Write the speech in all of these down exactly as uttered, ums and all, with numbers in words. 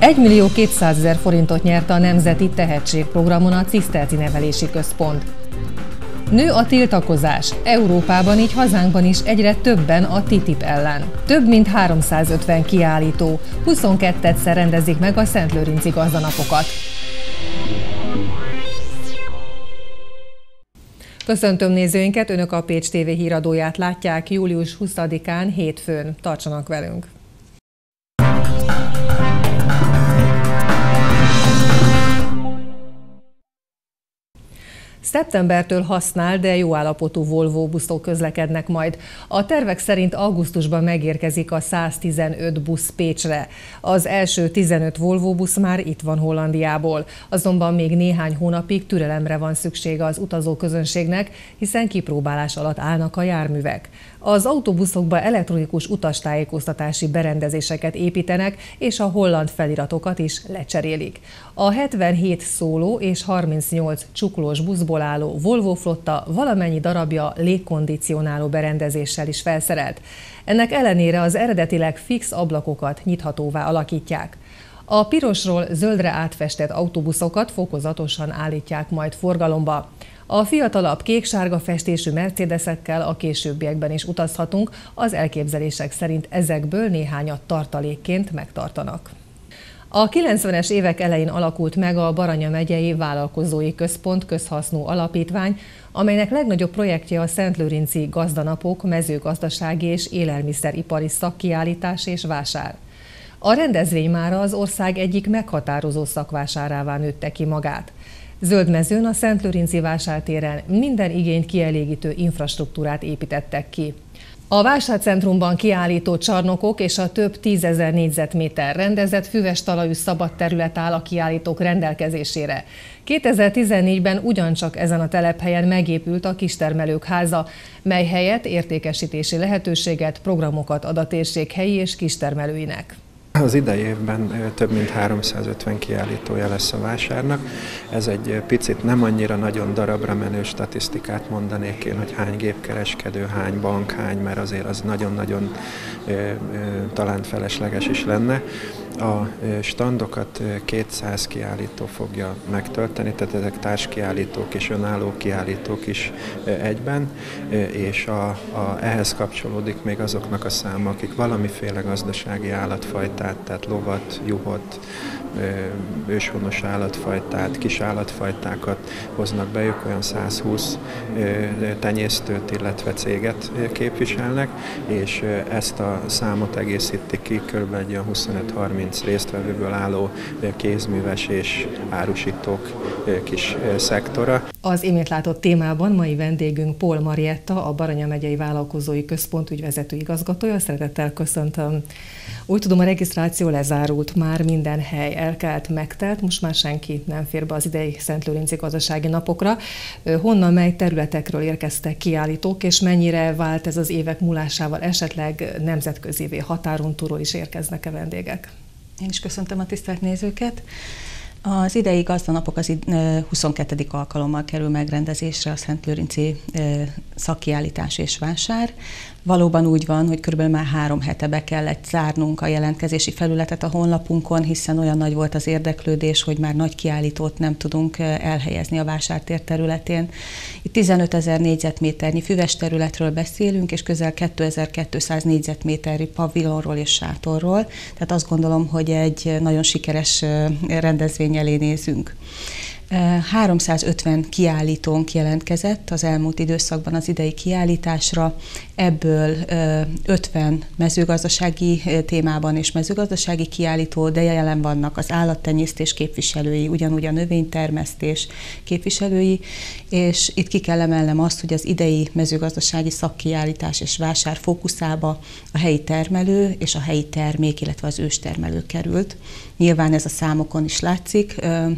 egymillió-kétszázezer forintot nyerte a Nemzeti Tehetségprogramon a Ciszterci Nevelési Központ. Nő a tiltakozás. Európában, így hazánkban is egyre többen a té té i pé ellen. Több mint háromszázötven kiállító, huszonkettőszer rendezik meg a Szentlőrinci Gazdanapokat. Köszöntöm nézőinket, Önök a Pécs té vé híradóját látják július huszadikán, hétfőn. Tartsanak velünk! Szeptembertől használ, de jó állapotú Volvo buszok közlekednek majd. A tervek szerint augusztusban megérkezik a száztizenöt busz Pécsre. Az első tizenöt Volvo busz már itt van Hollandiából. Azonban még néhány hónapig türelemre van szüksége az utazóközönségnek, hiszen kipróbálás alatt állnak a járművek. Az autóbuszokba elektronikus utastájékoztatási berendezéseket építenek, és a holland feliratokat is lecserélik. A hetvenhét szóló és harmincnyolc csuklós buszból álló Volvo flotta valamennyi darabja légkondicionáló berendezéssel is felszerelt. Ennek ellenére az eredetileg fix ablakokat nyithatóvá alakítják. A pirosról zöldre átfestett autóbuszokat fokozatosan állítják majd forgalomba. A fiatalabb kék-sárga festésű Mercedesekkel a későbbiekben is utazhatunk, az elképzelések szerint ezekből néhányat tartalékként megtartanak. A kilencvenes évek elején alakult meg a Baranya megyei Vállalkozói Központ közhasznú alapítvány, amelynek legnagyobb projektje a Szentlőrinci Gazdanapok mezőgazdasági és élelmiszeripari szakkiállítás és vásár. A rendezvény mára az ország egyik meghatározó szakvásárává nőtte ki magát. Zöldmezőn, a Szentlőrinci vásártéren minden igényt kielégítő infrastruktúrát építettek ki. A vásárcentrumban kiállító csarnokok és a több tízezer négyzetméter rendezett füves talajú szabad terület áll a kiállítók rendelkezésére. kétezer-tizennégyben ugyancsak ezen a telephelyen megépült a Kistermelők háza, mely helyett értékesítési lehetőséget, programokat ad a térség helyi és kistermelőinek. Az idei évben több mint háromszázötven kiállítója lesz a vásárnak. Ez egy picit nem annyira nagyon darabra menő statisztikát mondanék én, hogy hány gépkereskedő, hány bank, hány, mert azért az nagyon-nagyon talán felesleges is lenne. A standokat kétszáz kiállító fogja megtölteni, tehát ezek társkiállítók és önálló kiállítók is egyben, és a, a, ehhez kapcsolódik még azoknak a száma, akik valamiféle gazdasági állatfajtát, tehát lovat, juhot, őshonos állatfajtát, kis állatfajtákat hoznak be, ők olyan százhúsz tenyésztőt, illetve céget képviselnek, és ezt a számot egészíti ki kb. Egy huszonöt-harminc résztvevőből álló kézműves és árusítók kis szektora. Az imént látott témában mai vendégünk Pól Marietta, a Baranya megyei Vállalkozói Központ ügyvezető igazgatója. Szeretettel köszöntöm. Úgy tudom, a regisztráció lezárult, már minden hely elkelt, megtelt, most már senki nem fér be az idei Szentlőrinci Gazdasági Napokra. Honnan, mely területekről érkeztek kiállítók, és mennyire vált ez az évek múlásával, esetleg nemzetközivé, határon túlról is érkeznek-e vendégek? Én is köszöntöm a tisztelt nézőket. Az idei gazdanapok az huszonkettedik alkalommal kerül megrendezésre a Szentlőrinci szakkiállítás és vásár. Valóban úgy van, hogy körülbelül már három hete be kellett zárnunk a jelentkezési felületet a honlapunkon, hiszen olyan nagy volt az érdeklődés, hogy már nagy kiállítót nem tudunk elhelyezni a vásártér területén. Itt tizenötezer négyzetméternyi füves területről beszélünk, és közel kétezer-kétszáz négyzetméternyi pavilonról és sátorról. Tehát azt gondolom, hogy egy nagyon sikeres rendezvény elé nézünk. háromszázötven kiállítónk jelentkezett az elmúlt időszakban az idei kiállításra, ebből ötven mezőgazdasági témában és mezőgazdasági kiállító, de jelen vannak az állattenyésztés képviselői, ugyanúgy a növénytermesztés képviselői, és itt ki kell emelnem azt, hogy az idei mezőgazdasági szakkiállítás és vásár fókuszába a helyi termelő és a helyi termék, illetve az őstermelő került. Nyilván ez a számokon is látszik,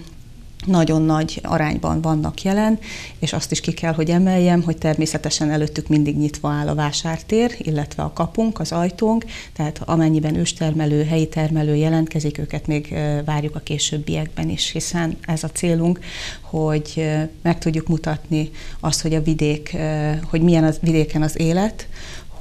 nagyon nagy arányban vannak jelen, és azt is ki kell, hogy emeljem, hogy természetesen előttük mindig nyitva áll a vásártér, illetve a kapunk, az ajtónk, tehát amennyiben őstermelő, helyi termelő jelentkezik, őket még várjuk a későbbiekben is, hiszen ez a célunk, hogy meg tudjuk mutatni azt, hogy a vidék, hogy milyen a vidéken az élet,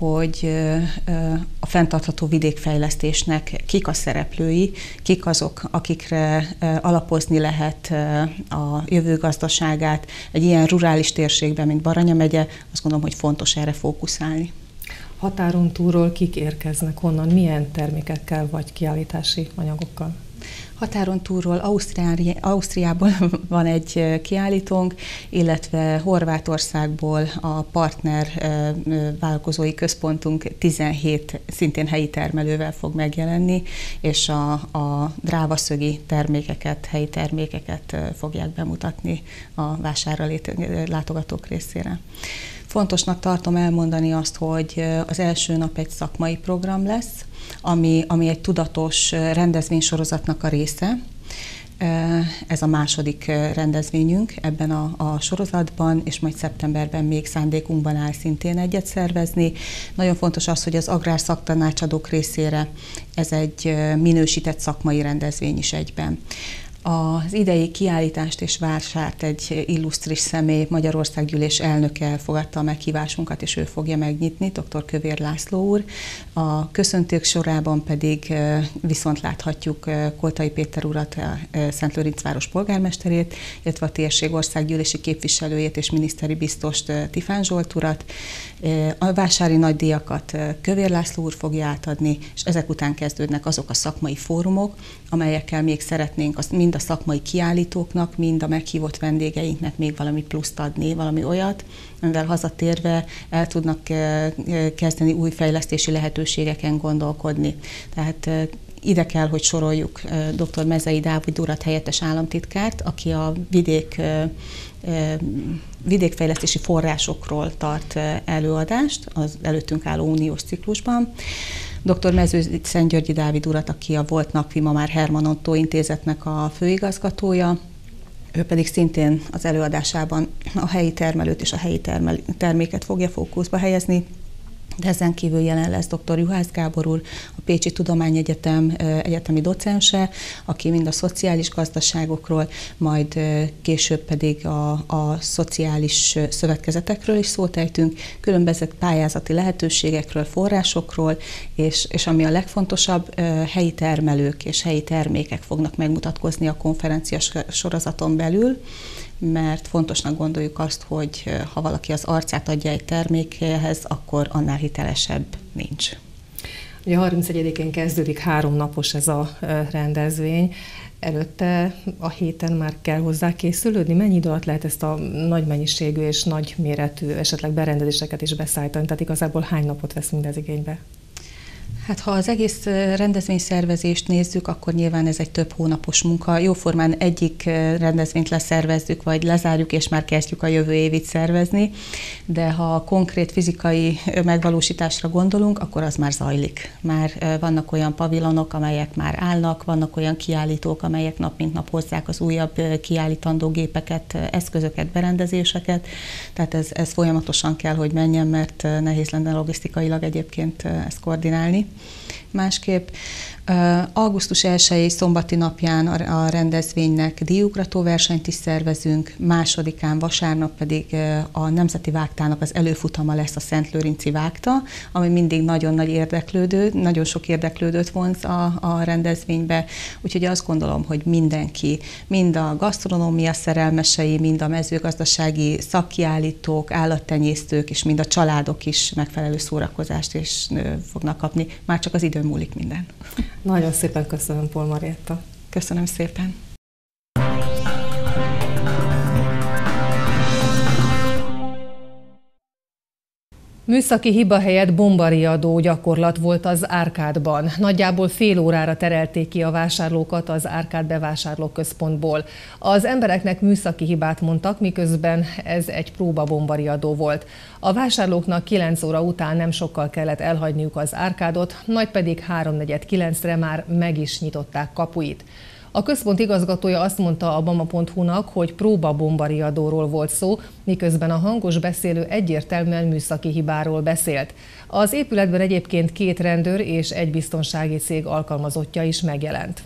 hogy a fenntartható vidékfejlesztésnek kik a szereplői, kik azok, akikre alapozni lehet a jövő gazdaságát. Egy ilyen rurális térségben, mint Baranya megye, azt gondolom, hogy fontos erre fókuszálni. Határon túlról kik érkeznek, honnan, milyen termékekkel vagy kiállítási anyagokkal? Határon túlról Ausztriá, Ausztriából van egy kiállítónk, illetve Horvátországból a partner vállalkozói központunk tizenhét szintén helyi termelővel fog megjelenni, és a, a drávaszögi termékeket, helyi termékeket fogják bemutatni a vásárra látogatók részére. Fontosnak tartom elmondani azt, hogy az első nap egy szakmai program lesz, ami, ami egy tudatos rendezvénysorozatnak a része. Ez a második rendezvényünk ebben a, a sorozatban, és majd szeptemberben még szándékunkban áll szintén egyet szervezni. Nagyon fontos az, hogy az agrárszaktanácsadók részére ez egy minősített szakmai rendezvény is egyben. Az idei kiállítást és vásárt egy illusztris személy, Magyarországgyűlés elnöke fogadta a meghívásunkat, és ő fogja megnyitni, dr. Kövér László úr. A köszöntők sorában pedig viszont láthatjuk Koltai Péter urat, a Szentlőrincváros polgármesterét, illetve a térség országgyűlési képviselőjét és miniszteri biztost, Tifán Zsolt urat. A vásári nagydíjakat Kövér László úr fogja átadni, és ezek után kezdődnek azok a szakmai fórumok, amelyekkel még szeretnénk azt mind a szakmai kiállítóknak, mind a meghívott vendégeinknek még valami pluszt adni, valami olyat, amivel hazatérve el tudnak kezdeni új fejlesztési lehetőségeken gondolkodni. Tehát ide kell, hogy soroljuk dr. Mezei Dávid urat, helyettes államtitkárt, aki a vidék vidékfejlesztési forrásokról tart előadást az előttünk álló uniós ciklusban. dr. Mező Szentgyörgyi Dávid urat, aki a volt Nakvi, ma már Herman Ottó intézetnek a főigazgatója, ő pedig szintén az előadásában a helyi termelőt és a helyi termel- terméket fogja fókuszba helyezni. De ezen kívül jelen lesz dr. Juhász Gábor úr, a Pécsi Tudományegyetem egyetemi docense, aki mind a szociális gazdaságokról, majd később pedig a, a szociális szövetkezetekről is szót ejtünk, különböző pályázati lehetőségekről, forrásokról, és, és ami a legfontosabb, helyi termelők és helyi termékek fognak megmutatkozni a konferencia sorozaton belül, mert fontosnak gondoljuk azt, hogy ha valaki az arcát adja egy termékhez, akkor annál hitelesebb nincs. Ugye harmincegyedikén kezdődik három napos ez a rendezvény. Előtte a héten már kell hozzá készülődni? Mennyi idő alatt lehet ezt a nagy mennyiségű és nagy méretű esetleg berendezéseket is beszállítani? Tehát igazából hány napot vesz mindez igénybe? Hát ha az egész rendezvényszervezést nézzük, akkor nyilván ez egy több hónapos munka. Jóformán egyik rendezvényt leszervezzük, vagy lezárjuk, és már kezdjük a jövő évit szervezni, de ha konkrét fizikai megvalósításra gondolunk, akkor az már zajlik. Már vannak olyan pavilonok, amelyek már állnak, vannak olyan kiállítók, amelyek nap mint nap hozzák az újabb kiállítandó gépeket, eszközöket, berendezéseket, tehát ez, ez folyamatosan kell, hogy menjen, mert nehéz lenne logisztikailag egyébként ezt koordinálni. Másképp augusztus elsejei szombati napján a rendezvénynek díjugrató versenyt is szervezünk, másodikán vasárnap pedig a Nemzeti Vágtának az előfutama lesz a Szentlőrinci Vágta, ami mindig nagyon nagy érdeklődő, nagyon sok érdeklődőt vonz a, a rendezvénybe, úgyhogy azt gondolom, hogy mindenki, mind a gasztronómia szerelmesei, mind a mezőgazdasági szakkiállítók, állattenyésztők, és mind a családok is megfelelő szórakozást is fognak kapni. Már csak az idő múlik minden. Nagyon szépen köszönöm, Pól Marietta. Köszönöm szépen. Műszaki hiba helyett bombariadó gyakorlat volt az Árkádban. Nagyjából fél órára terelték ki a vásárlókat az Árkád bevásárlóközpontból. Az embereknek műszaki hibát mondtak, miközben ez egy próba bombariadó volt. A vásárlóknak kilenc óra után nem sokkal kellett elhagyniuk az Árkádot, majd pedig háromnegyed kilencre már meg is nyitották kapuit. A központ igazgatója azt mondta a bama pont hu-nak, hogy próba bombariadóról volt szó, miközben a hangos beszélő egyértelműen műszaki hibáról beszélt. Az épületben egyébként két rendőr és egy biztonsági cég alkalmazottja is megjelent.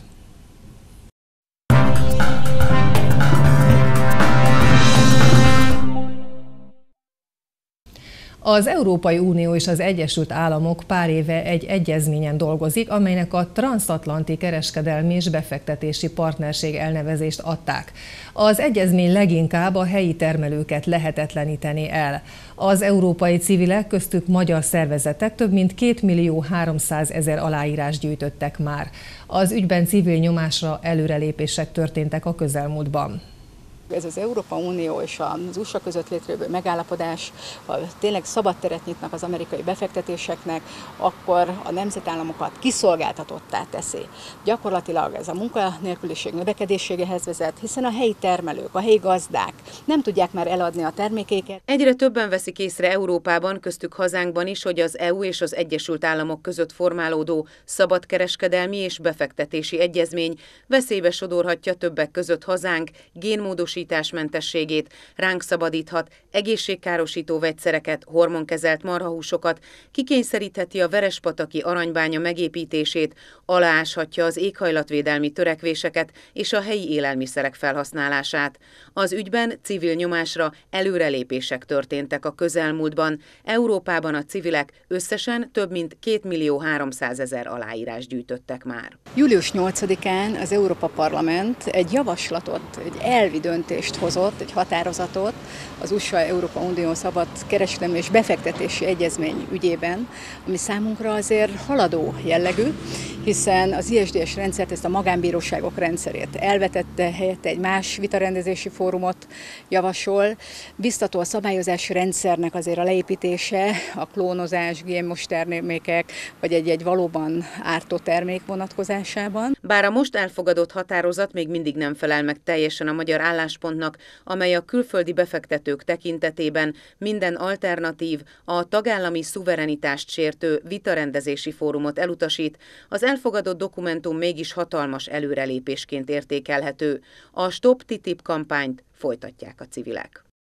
Az Európai Unió és az Egyesült Államok pár éve egy egyezményen dolgozik, amelynek a transzatlanti kereskedelmi és befektetési partnerség elnevezést adták. Az egyezmény leginkább a helyi termelőket lehetetleníteni el. Az európai civilek, köztük magyar szervezetek több mint két millió háromszázezer aláírás gyűjtöttek már. Az ügyben civil nyomásra előrelépések történtek a közelmúltban. Ez az Európai Unió és az u es á között létrejövő megállapodás, ha tényleg szabad teret nyitnak az amerikai befektetéseknek, akkor a nemzetállamokat kiszolgáltatottá teszi. Gyakorlatilag ez a munkanélküliség növekedéséhez vezet, hiszen a helyi termelők, a helyi gazdák nem tudják már eladni a termékeiket. Egyre többen veszik észre Európában, köztük hazánkban is, hogy az é u és az Egyesült Államok között formálódó szabadkereskedelmi és befektetési egyezmény veszélybe sodorhatja többek között hazánk génmódosítását, mentességét, ránk szabadíthat egészségkárosító vegyszereket, hormonkezelt marhahúsokat, kikényszerítheti a verespataki aranybánya megépítését, alááshatja az éghajlatvédelmi törekvéseket és a helyi élelmiszerek felhasználását. Az ügyben civil nyomásra előrelépések történtek a közelmúltban. Európában a civilek összesen több mint két millió háromszázezer aláírás gyűjtöttek már. július nyolcadikán az Európa Parlament egy javaslatot, egy elvi döntést hozott, egy határozatot az u es á-Európa Unió szabad kereskedelmi és befektetési egyezmény ügyében, ami számunkra azért haladó jellegű, hiszen az i es dé es rendszert, ezt a magánbíróságok rendszerét elvetette, helyette egy más vitarendezési fórumot javasol. Biztató a szabályozási rendszernek azért a leépítése, a klónozás, gé em o-s termékek, vagy egy-egy valóban ártó termék vonatkozásában. Bár a most elfogadott határozat még mindig nem felel meg teljesen a magyar álláspontnak, amely a külföldi befektetők tekintetében minden alternatív, a tagállami szuverenitást sértő vitarendezési fórumot elutasít, az elfogadott dokumentum mégis hatalmas előrelépésként értékelhető. A Stop té té i pé kampányt folytatják a civilek.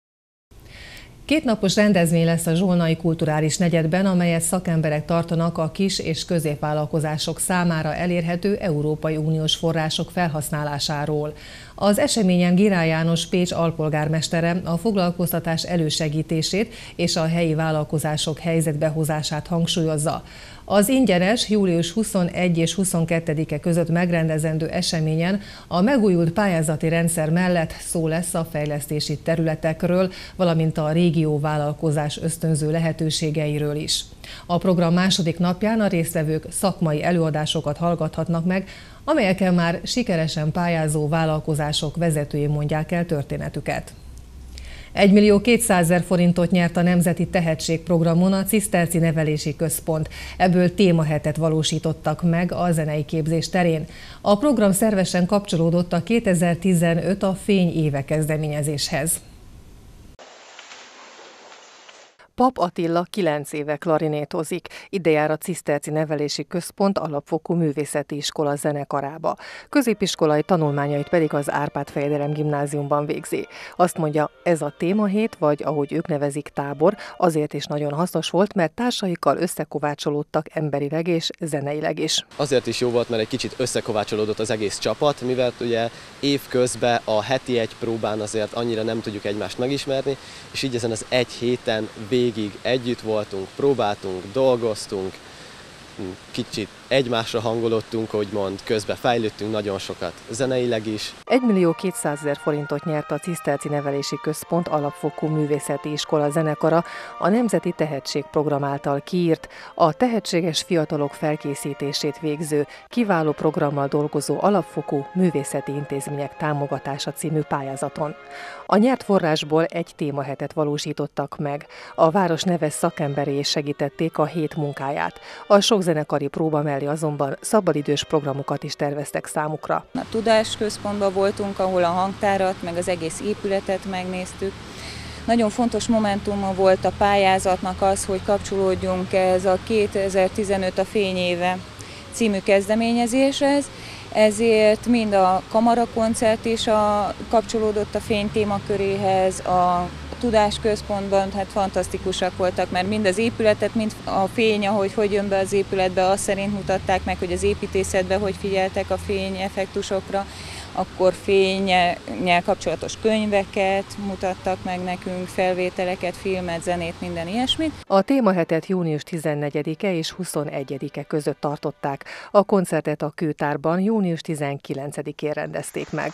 Kétnapos rendezvény lesz a zsolnai kulturális negyedben, amelyet szakemberek tartanak a kis- és középvállalkozások számára elérhető Európai Uniós források felhasználásáról. Az eseményen Girály János Pécs alpolgármestere a foglalkoztatás elősegítését és a helyi vállalkozások helyzetbehozását hangsúlyozza. Az ingyenes július huszonegyedike és huszonkettedike között megrendezendő eseményen a megújult pályázati rendszer mellett szó lesz a fejlesztési területekről, valamint a régió vállalkozás ösztönző lehetőségeiről is. A program második napján a résztvevők szakmai előadásokat hallgathatnak meg, amelyeken már sikeresen pályázó vállalkozások vezetői mondják el történetüket. egy millió kétszázezer forintot nyert a Nemzeti Tehetségprogramon a Ciszterci Nevelési Központ. Ebből témahetet valósítottak meg a zenei képzés terén. A program szervesen kapcsolódott a kétezer-tizenöt a Fény éve kezdeményezéshez. Pap Attila kilenc éve klarinétozik, ide jár a Ciszterci Nevelési Központ alapfokú művészeti iskola zenekarába. Középiskolai tanulmányait pedig az Árpád-fejedelem gimnáziumban végzi. Azt mondja, ez a témahét, vagy ahogy ők nevezik, tábor, azért is nagyon hasznos volt, mert társaikkal összekovácsolódtak emberileg és zeneileg is. Azért is jó volt, mert egy kicsit összekovácsolódott az egész csapat, mivel ugye évközben a heti egy próbán azért annyira nem tudjuk egymást megismerni, és így ezen az egy héten végig Végig együtt voltunk, próbáltunk, dolgoztunk, kicsit egymásra hangolódtunk, úgymond, közben fejlődtünk nagyon sokat, zeneileg is. egy millió kétszázezer forintot nyert a Ciszterci Nevelési Központ alapfokú művészeti iskola zenekara a Nemzeti Tehetségprogram által kiírt, a tehetséges fiatalok felkészítését végző, kiváló programmal dolgozó alapfokú művészeti intézmények támogatása című pályázaton. A nyert forrásból egy témahetet valósítottak meg. A város neves szakemberei segítették a hét munkáját. A sok zenekari próba mellé azonban szabadidős programokat is terveztek számukra. A tudásközpontban voltunk, ahol a hangtárat, meg az egész épületet megnéztük. Nagyon fontos momentuma volt a pályázatnak az, hogy kapcsolódjunk ez a kétezer-tizenöt a Fény éve című kezdeményezéshez, ezért mind a kamarakoncert is a, kapcsolódott a fény témaköréhez, a tudásközpontban hát fantasztikusak voltak, mert mind az épületet, mind a fény, ahogy hogy jön be az épületbe, azt szerint mutatták meg, hogy az építészetben hogy figyeltek a fény effektusokra. akkor fénnyel kapcsolatos könyveket mutattak meg nekünk, felvételeket, filmet, zenét, minden ilyesmit. A témahetet június tizennegyedike és huszonegyedike között tartották. A koncertet a Kőtárban június tizenkilencedikén rendezték meg.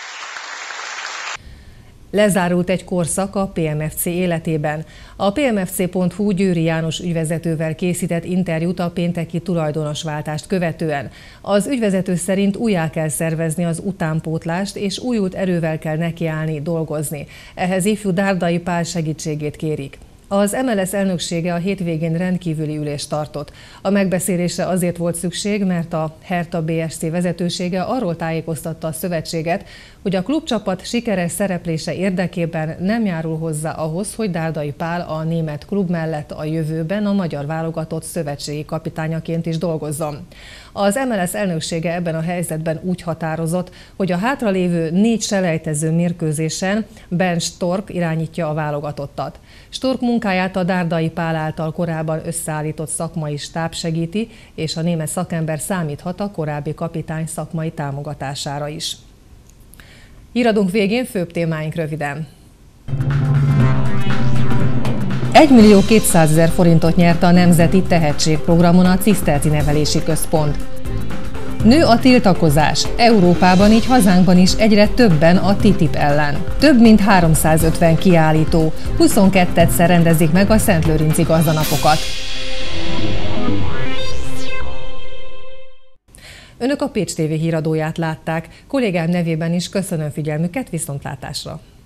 Lezárult egy korszak a pé em ef cé életében. A pé em ef cé pont hú Győri János ügyvezetővel készített interjút a pénteki tulajdonosváltást követően. Az ügyvezető szerint újjá kell szervezni az utánpótlást, és újult erővel kell nekiállni, dolgozni. Ehhez ifjú Dárdai Pál segítségét kérik. Az em el es elnöksége a hétvégén rendkívüli ülést tartott. A megbeszélésre azért volt szükség, mert a Hertha bé es cé vezetősége arról tájékoztatta a szövetséget, hogy a klubcsapat sikeres szereplése érdekében nem járul hozzá ahhoz, hogy Dárdai Pál a német klub mellett a jövőben a magyar válogatott szövetségi kapitányaként is dolgozzon. Az em el es elnöksége ebben a helyzetben úgy határozott, hogy a hátralévő négy selejtező mérkőzésen Bernd Stork irányítja a válogatottat. Stork munkáját a Dárdai Pál által korábban összeállított szakmai stáb segíti, és a német szakember számíthat a korábbi kapitány szakmai támogatására is. Híradunk végén főbb témáink röviden. egymillió-kétszázezer forintot nyert a Nemzeti Tehetségprogramon a Ciszterci Nevelési Központ. Nő a tiltakozás. Európában, így hazánkban is egyre többen a té té i pé ellen. Több mint háromszázötven kiállító, huszonkettőszer rendezik meg a Szentlőrinci gazdanapokat. Önök a Pécs té vé híradóját látták. Kollégám nevében is köszönöm figyelmüket, viszontlátásra!